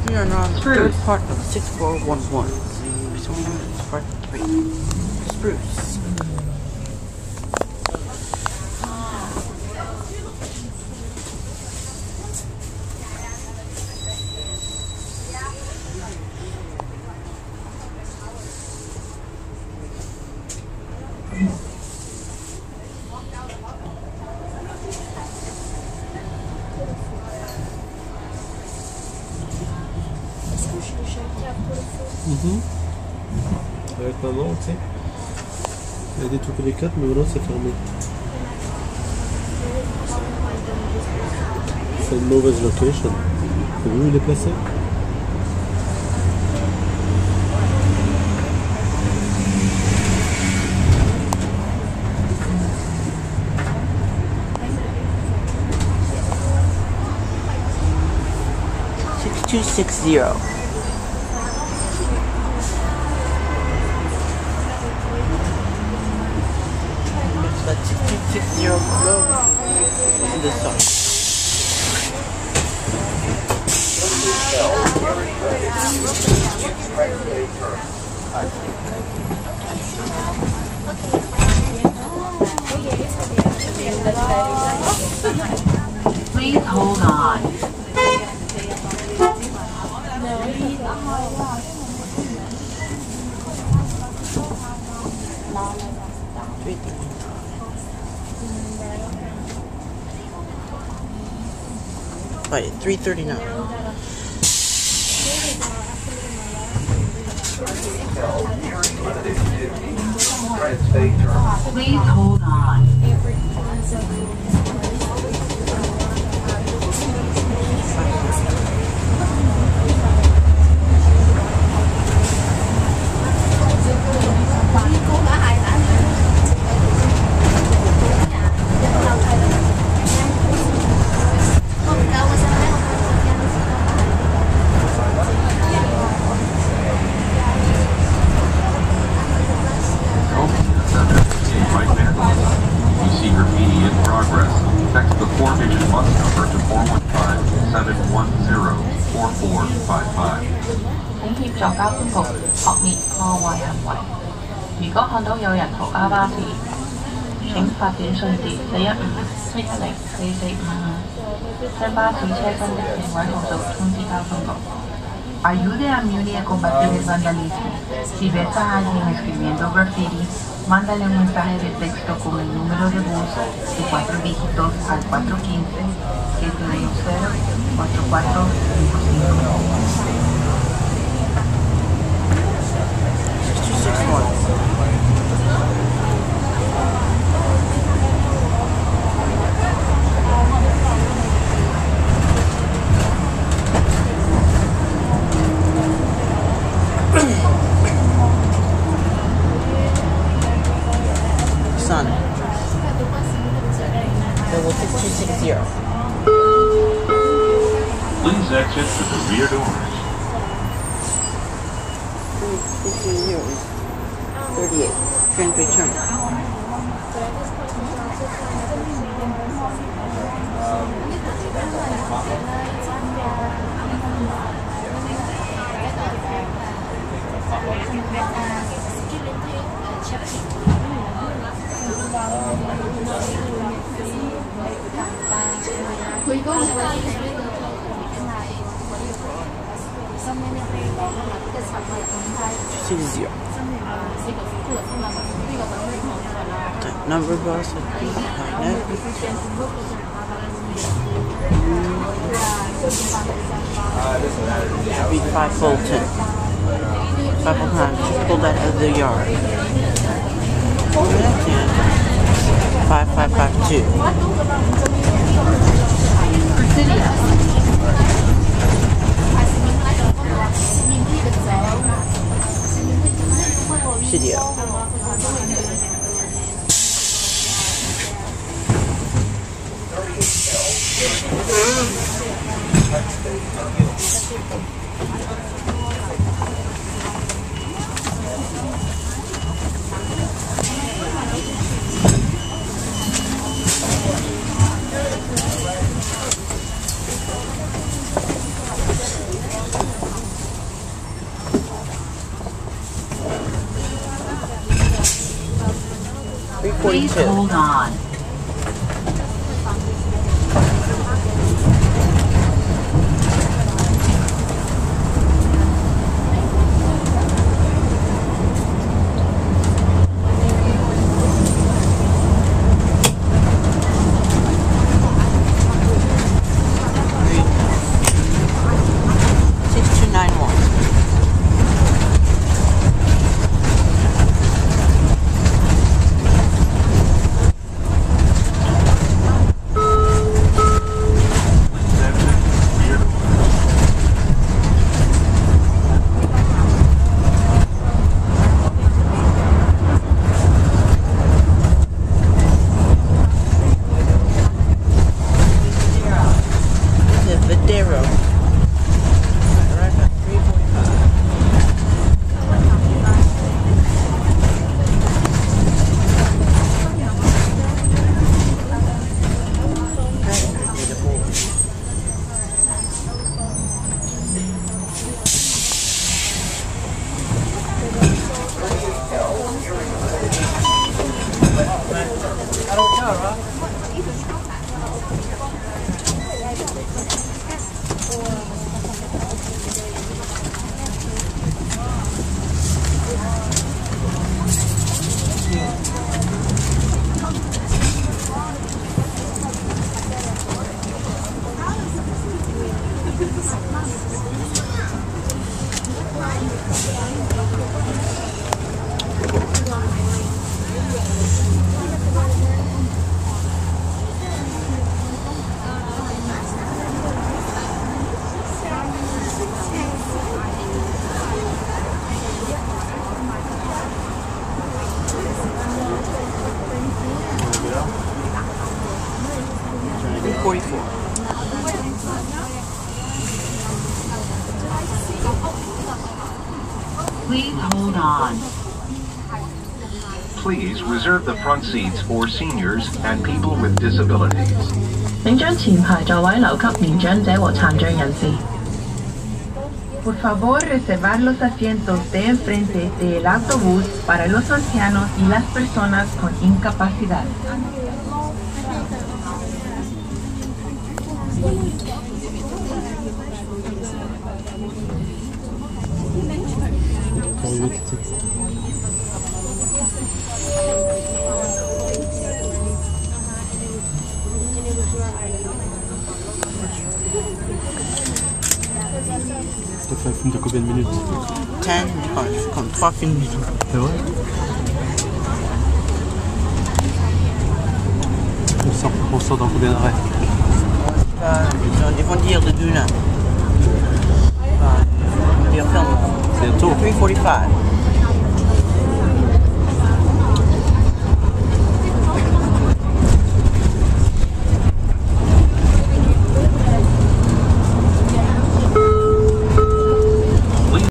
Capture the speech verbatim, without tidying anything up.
We are now on the third part of six four one one. Part three. Spruce. Mm-hmm. Avec maman, tu sais. Elle a détourné les quatre, mais maintenant c'est fermé. C'est une mauvaise location. T'as vu où il est placé? six two six zero. That's six two six zero road in the sun. Please hold on. Right, three thirty-nine. Please hold on. Xin協助交通局撲滅破壞行為。如果看到有人塗鴉巴士，請發短信至四一五七一零四四五五，將巴士車身的定位號數通知交通局。Ayude a Muni a combatir el vandalismo. Si ves a alguien escribiendo graffiti, mándale un mensaje de texto con el número de bus de cuatro dígitos al cuatro uno cinco, siete uno cero, cuatro cuatro cinco cinco. six two six one. Sonic. Level six two six zero. Please exit to the rear doors. fifteen zero is thirty-eight. Train return. Six zero. Type number bus at Speed five Fulton. Five behind. Just pull that out of the yard. Five five five two. Presidio. Please forty-two. hold on. six two nine one. forty-four. Please hold on. Please reserve the front seats for seniors and people with disabilities. 請將前排座位留給年長者和殘障人士。Por favor, reservar los asientos de enfrente del autobús para los ancianos y las personas con incapacidad. Ça fait un film de combien de minutes? dix, comme trois films du tout. C'est vrai? On sort, on sort dans combien d'arrêts? Ils vont dire de Duna. Ils vont dire film. Bientôt. three forty-five.